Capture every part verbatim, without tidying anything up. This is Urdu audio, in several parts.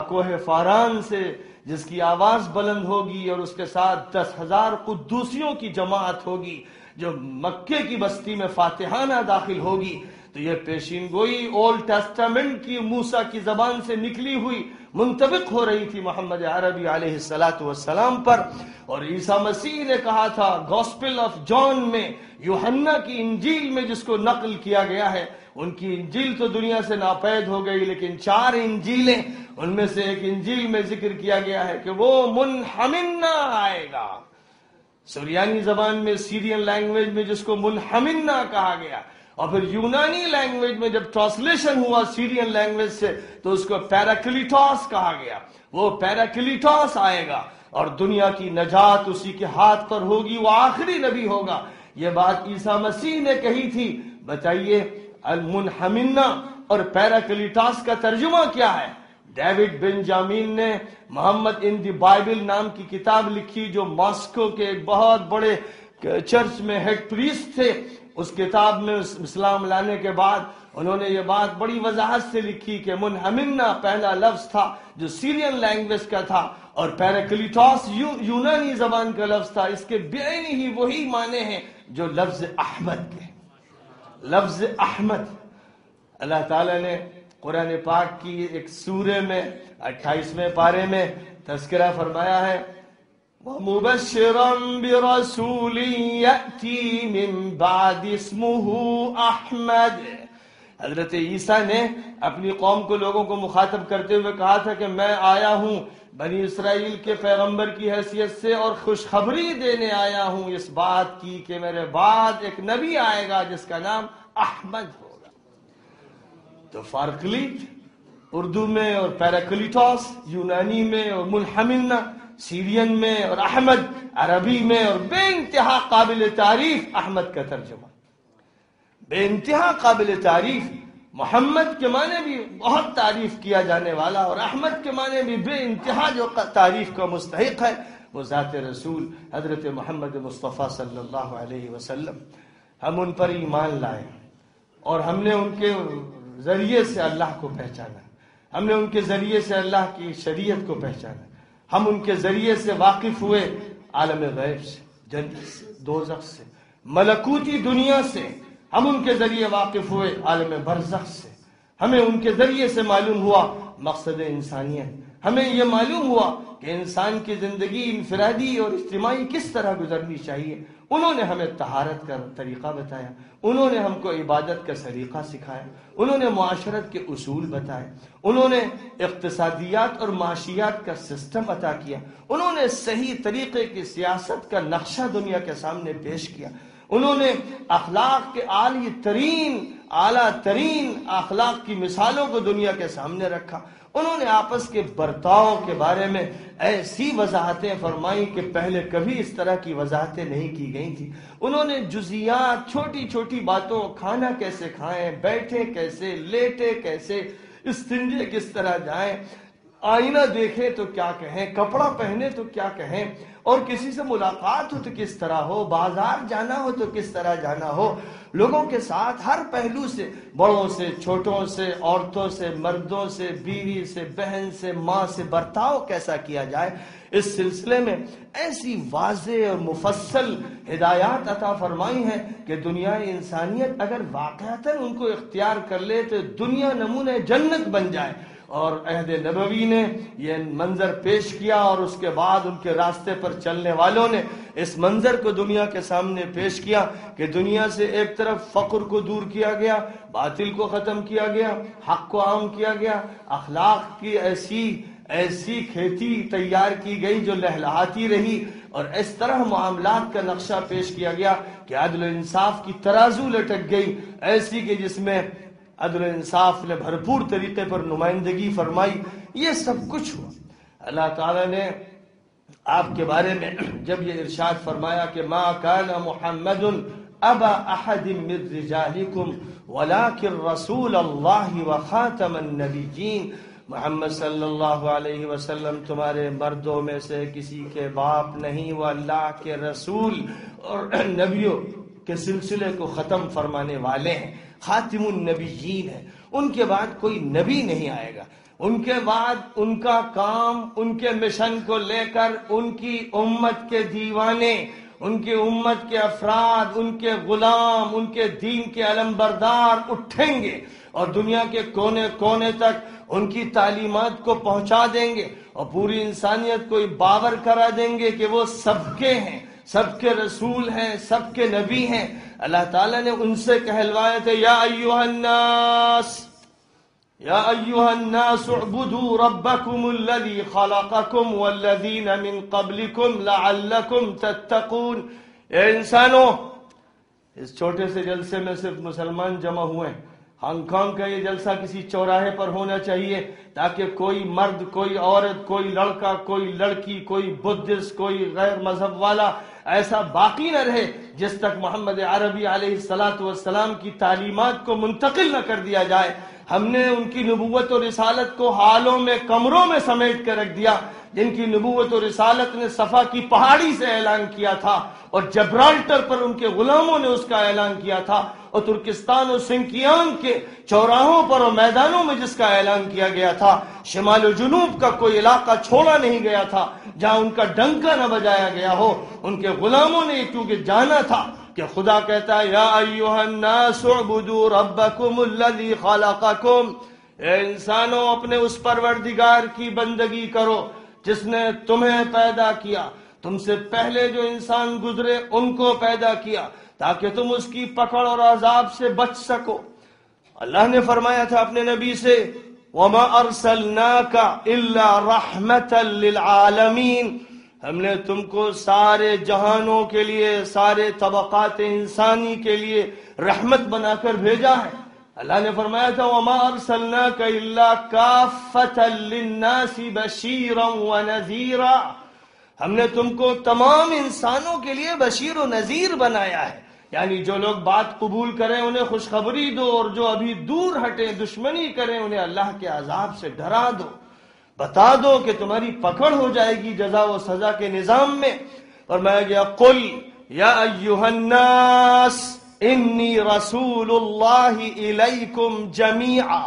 کوہ فاران سے جس کی آواز بلند ہوگی اور اس کے ساتھ دس ہزار قدوسیوں کی جماعت ہوگی جو مکے کی بستی میں فاتحانہ داخل ہوگی، تو یہ پیشین گوئی اولڈ ٹیسٹامنٹ کی موسیٰ کی زبان سے نکلی ہوئی منطبق ہو رہی تھی محمد عربی علیہ الصلوۃ والسلام پر. اور عیسیٰ مسیح نے کہا تھا گاسپل آف جان میں، یوحنا کی انجیل میں جس کو نقل کیا گیا ہے، ان کی انجیل تو دنیا سے ناپید ہو گئی، لیکن چار انجیلیں، ان میں سے ایک انجیل میں ذکر کیا گیا ہے کہ وہ منحمنہ آئے گا. سریانی زبان میں، سیرین لینگویج میں جس کو منحمنہ کہا گیا، اور پھر یونانی لینگویج میں جب ٹرانسلیشن ہوا سیرین لینگویج سے تو اس کو پیراکلیٹوس کہا گیا. وہ پیراکلیٹوس آئے گا اور دنیا کی نجات اسی کے ہاتھ پر ہوگی، وہ آخری نبی ہوگا. یہ بات عیسیٰ مسیح نے کہی تھی. بتائیے المنحمنہ اور پیراکلیٹوس کا ترجمہ کیا ہے؟ ڈیوڈ بنجامین نے محمد ان دی بائبل نام کی کتاب لکھی، جو ماسکو کے ایک بہت بڑے چرچ میں ہیڈ پریسٹ تھے. اس کتاب میں اسلام لانے کے بعد انہوں نے یہ بات بڑی وضاحت سے لکھی کہ منحمنہ پہلا لفظ تھا جو سیرین لینگویج کا تھا، اور پیراکلیٹوس یونانی زبان کا لفظ تھا. اس کے بعینی ہی وہی معنی ہیں جو لفظ احمد کے. لفظ احمد اللہ تعالیٰ نے قرآن پاک کی ایک سورے میں اٹھائیسویں پارے میں تذکرہ فرمایا ہے، وَمُبَشِّرًا بِرَسُولٍ يَأْتِي مِن بَعْدِ اسْمُهُ أَحْمَدُ. حضرت عیسیٰ نے اپنی قوم کو، لوگوں کو مخاطب کرتے ہوئے کہا تھا کہ میں آیا ہوں بنی اسرائیل کے پیغمبر کی حیثیت سے اور خوشخبری دینے آیا ہوں اس بات کی کہ میرے بعد ایک نبی آئے گا جس کا نام احمد ہوگا. تو فارکلیٹ اردو میں، اور پیراکلیٹوس یونانی میں، اور منحمنہ سیرین میں، اور احمد عربی میں، اور بے انتہا قابل تعریف احمد کا ترجمہ. بے انتہا قابل تعریف. محمد کے معنی بھی بہت تعریف کیا جانے والا، اور احمد کے معنی بھی بے انتہا جو تعریف کا مستحق ہے وہ ذات رسول حضرت محمد مصطفیٰ صلی اللہ علیہ وسلم. ہم ان پر ایمان لائے اور ہم نے ان کے ذریعے سے اللہ کو پہچانا، ہم نے ان کے ذریعے سے اللہ کی شریعت کو پہچانا، ہم ان کے ذریعے سے واقف ہوئے عالم غیب سے، جنت سے، دوزخ سے، ملکوتی دنیا سے. ہم ان کے ذریعے واقف ہوئے عالم برزخ سے. ہمیں ان کے ذریعے سے معلوم ہوا مقصد انسانیت. ہمیں یہ معلوم ہوا کہ انسان کی زندگی انفرادی اور اجتماعی کس طرح گزرنی چاہیے. انہوں نے ہمیں طہارت کا طریقہ بتایا، انہوں نے ہم کو عبادت کا سلیقہ سکھایا، انہوں نے معاشرت کے اصول بتائے، انہوں نے اقتصادیات اور معاشیات کا سسٹم عطا کیا، انہوں نے صحیح طریقے کی سیاست کا نقشہ دنیا کے سامنے پیش کیا، انہوں نے اخلاق کے عالی ترین اعلیٰ ترین اخلاق کی مثالوں کو دنیا کے سامنے رکھا. انہوں نے آپس کے برتاؤ کے بارے میں ایسی وضاحتیں فرمائی کہ پہلے کبھی اس طرح کی وضاحتیں نہیں کی گئی تھی. انہوں نے جزیات، چھوٹی چھوٹی باتوں، کھانا کیسے کھائیں، بیٹھے کیسے، لیٹے کیسے، استنجے کس طرح جائیں، آئینہ دیکھیں تو کیا کہیں، کپڑا پہنے تو کیا کہیں، اور کسی سے ملاقات ہو تو کس طرح ہو، بازار جانا ہو تو کس طرح جانا ہو، لوگوں کے ساتھ ہر پہلو سے، بڑوں سے چھوٹوں سے، عورتوں سے مردوں سے، بیوی سے بہن سے ماں سے برتاؤ کیسا کیا جائے. اس سلسلے میں ایسی واضح اور مفصل ہدایات عطا فرمائی ہیں کہ دنیا انسانیت اگر واقعتاً ان کو اختیار کر لے تو دنیا نمونہ جنت بن جائے. اور عہد نبوی نے یہ منظر پیش کیا، اور اس کے بعد ان کے راستے پر چلنے والوں نے اس منظر کو دنیا کے سامنے پیش کیا کہ دنیا سے ایک طرف فقر کو دور کیا گیا، باطل کو ختم کیا گیا، حق کو عام کیا گیا، اخلاق کی ایسی ایسی کھیتی تیار کی گئی جو لہلہاتی رہی، اور اس طرح معاملات کا نقشہ پیش کیا گیا کہ عدل و انصاف کی ترازو لٹک گئی، ایسی کہ جس میں عدل و انصاف نے بھرپور طریقے پر نمائندگی فرمائی. یہ سب کچھ ہوا. اللہ تعالیٰ نے آپ کے بارے میں جب یہ ارشاد فرمایا کہ ما کان محمد ابا احد من رجالکم ولکن رسول اللہ وخاتم النبیین، محمد صلی اللہ علیہ وسلم تمہارے مردوں میں سے کسی کے باپ نہیں، وہ اللہ کے رسول اور نبیوں کے سلسلے کو ختم فرمانے والے ہیں، خاتم النبیین ہے، ان کے بعد کوئی نبی نہیں آئے گا. ان کے بعد ان کا کام ان کے مشن کو لے کر ان کی امت کے دیوانے، ان کی امت کے افراد، ان کے غلام، ان کے دین کے علمبردار اٹھیں گے اور دنیا کے کونے کونے تک ان کی تعلیمات کو پہنچا دیں گے اور پوری انسانیت کو باور کرا دیں گے کہ وہ سب کے ہیں، سب کے رسول ہیں، سب کے نبی ہیں۔ اللہ تعالیٰ نے ان سے کہلوایا تھے یا ایھا الناس یا ایھا الناس اعبدوا ربکم الذی خلقکم والذین من قبلکم لعلکم تتقون۔ اے انسانوں، اس چھوٹے سے جلسے میں صرف مسلمان جمع ہوئے ہیں۔ ہانگ کانگ کا یہ جلسہ کسی چوراہے پر ہونا چاہیے تاکہ کوئی مرد، کوئی عورت، کوئی لڑکا، کوئی لڑکی، کوئی بدھسٹ، کوئی غیر مذہب والا ایسا باقی نہ رہے جس تک محمد عربی علیہ الصلاۃ والسلام کی تعلیمات کو منتقل نہ کر دیا جائے۔ ہم نے ان کی نبوت و رسالت کو حالوں میں، کمروں میں سمیٹ کر رکھ دیا۔ جن کی نبوت و رسالت نے صفا کی پہاڑی سے اعلان کیا تھا اور جبرالٹر پر ان کے غلاموں نے اس کا اعلان کیا تھا، اور ترکستان اور سنکیان کے چوراہوں پر اور میدانوں میں جس کا اعلان کیا گیا تھا، شمال و جنوب کا کوئی علاقہ چھوڑا نہیں گیا تھا جہاں ان کا ڈنکا نہ بجایا گیا ہو۔ ان کے غلاموں نے کیونکہ جانا تھا کہ خدا کہتا ہے یا ایھا الناس اعبدوا ربکم الذی خلقکم، اے انسانوں اپنے اس پروردگار کی بندگی کرو جس نے تمہیں پیدا کیا، تم سے پہلے جو انسان گزرے ان کو پیدا کیا تاکہ تم اس کی پکڑ اور عذاب سے بچ سکو۔ اللہ نے فرمایا تھا اپنے نبی سے وَمَا أَرْسَلْنَاكَ إِلَّا رَحْمَةً لِلْعَالَمِينَ، ہم نے تم کو سارے جہانوں کے لیے، سارے طبقات انسانی کے لیے رحمت بنا کر بھیجا ہے۔ اللہ نے فرمایا تھا وَمَا أَرْسَلْنَاكَ إِلَّا كَافَّةً لِلنَّاسِ بَشِيرًا وَنَذِيرًا، ہم نے تم کو تمام انسانوں کے لیے بشیر و نذیر بنایا ہے، یعنی جو لوگ بات قبول کریں انہیں خوشخبری دو، اور جو ابھی دور ہٹیں، دشمنی کریں، انہیں اللہ کے عذاب سے ڈرا دو، بتا دو کہ تمہاری پکڑ ہو جائے گی جزا و سزا کے نظام میں۔ فرمایا گیا قل یا ایھا الناس انی رسول اللہ الیکم جمیعا،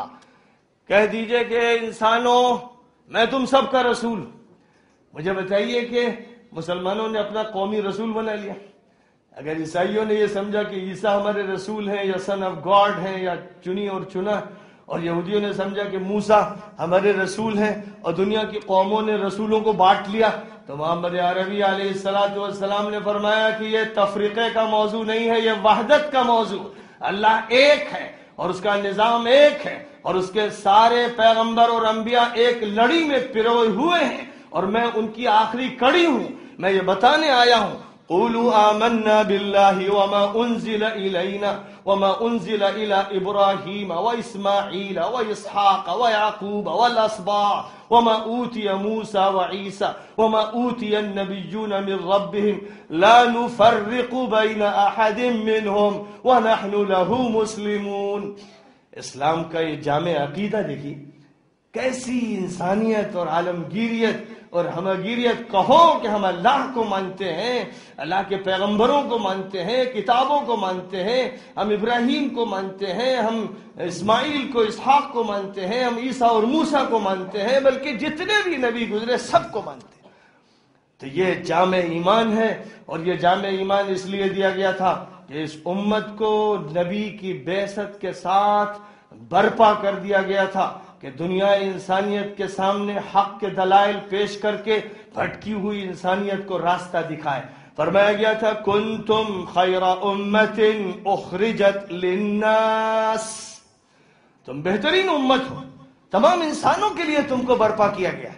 کہہ دیجئے کہ انسانوں میں تم سب کا رسول ہوں۔ مجھے بتائیے کہ مسلمانوں نے اپنا قومی رسول بنا لیا، اگر عیسائیوں نے یہ سمجھا کہ عیسیٰ ہمارے رسول ہیں یا سن آف گاڈ ہیں یا چنی اور چنا، اور یہودیوں نے سمجھا کہ موسیٰ ہمارے رسول ہیں، اور دنیا کی قوموں نے رسولوں کو بانٹ لیا، تو محمد عربی علیہ الصلاۃ والسلام نے فرمایا کہ یہ تفریقے کا موضوع نہیں ہے، یہ وحدت کا موضوع۔ اللہ ایک ہے اور اس کا نظام ایک ہے، اور اس کے سارے پیغمبر اور انبیاء ایک لڑی میں پروئے ہوئے ہیں، اور میں ان کی آخری کڑی ہوں۔ میں یہ بتانے آیا ہوں قولوا آمنا باللہ وما انزل الینا وما انزل الی ابراہیم واسماعیل واسحاق ویعقوب والاسباط وما اوتی موسیٰ وعیسیٰ وما اوتی النبیون من ربهم لا نفرق بین احد منہم ونحن له مسلمون۔ اسلام کا یہ جامع عقیدہ دیکھیے، کیسی انسانیت اور عالمگیریت اور ہمگیریت، کہو کہ ہم اللہ کو مانتے ہیں، اللہ کے پیغمبروں کو مانتے ہیں، کتابوں کو مانتے ہیں، ہم ابراہیم کو مانتے ہیں، ہم اسماعیل کو، اسحاق کو مانتے ہیں، ہم عیسیٰ اور موسیٰ کو مانتے ہیں، بلکہ جتنے بھی نبی گزرے سب کو مانتے ہیں۔ تو یہ جامع ایمان ہے، اور یہ جامع ایمان اس لیے دیا گیا تھا کہ اس امت کو نبی کی بعثت کے ساتھ برپا کر دیا گیا تھا کہ دنیا انسانیت کے سامنے حق کے دلائل پیش کر کے بھٹکی ہوئی انسانیت کو راستہ دکھائے۔ فرمایا گیا تھا کنتم خیر امت اخرجت للناس، تم بہترین امت ہو، تمام انسانوں کے لیے تم کو برپا کیا گیا۔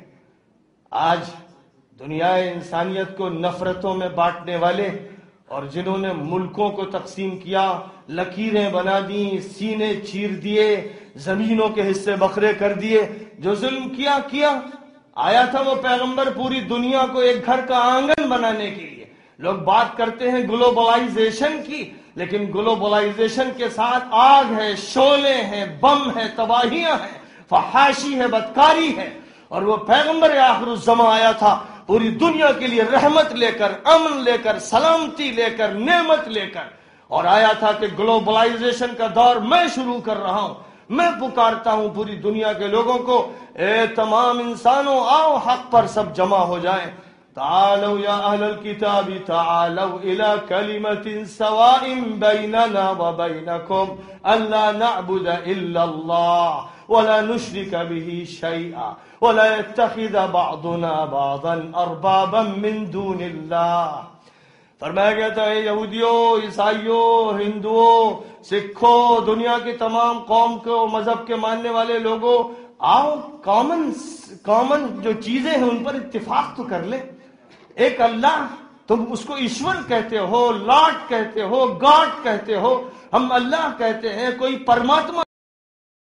آج دنیا انسانیت کو نفرتوں میں بانٹنے والے اور جنہوں نے ملکوں کو تقسیم کیا، لکیریں بنا دیں، سینے چیر دیے، زمینوں کے حصے بکھرے کر دیے، جو ظلم کیا کیا۔ آیا تھا وہ پیغمبر پوری دنیا کو ایک گھر کا آنگن بنانے کے لیے۔ لوگ بات کرتے ہیں گلوبلائزیشن کی، لیکن گلوبلائزیشن کے ساتھ آگ ہے، شعلے ہیں، بم ہے، تباہیاں ہیں، فحاشی ہے، بدکاری ہے۔ اور وہ پیغمبر آخر الزمان آیا تھا پوری دنیا کے لیے رحمت لے کر، امن لے کر، سلامتی لے کر، نعمت لے کر، اور آیا تھا کہ گلوبلائزیشن کا دور میں شروع کر رہا ہوں۔ میں پکارتا ہوں پوری دنیا کے لوگوں کو، اے تمام انسانوں آؤ حق پر سب جمع ہو جائیں۔ تعالوا یا اہل الکتاب تعالوا الى کلمۃ سواء بیننا وبینکم الا نعبد الا اللہ ولا نشرک به شیئا ولا يتخذ بعضنا بعضا اربابا من دون اللہ۔ فرمایا گیا تھا اے یہودیوں، عیسائیوں، ہندوؤں، سکھوں، دنیا کی تمام قوم کو مذہب کے ماننے والے لوگوں، آؤ کامن کامن جو چیزیں ہیں ان پر اتفاق تو کر لیں۔ ایک اللہ، تم اس کو ایشور کہتے ہو، لاڈ کہتے ہو، گاڈ کہتے ہو، ہم اللہ کہتے ہیں، کوئی پرماتما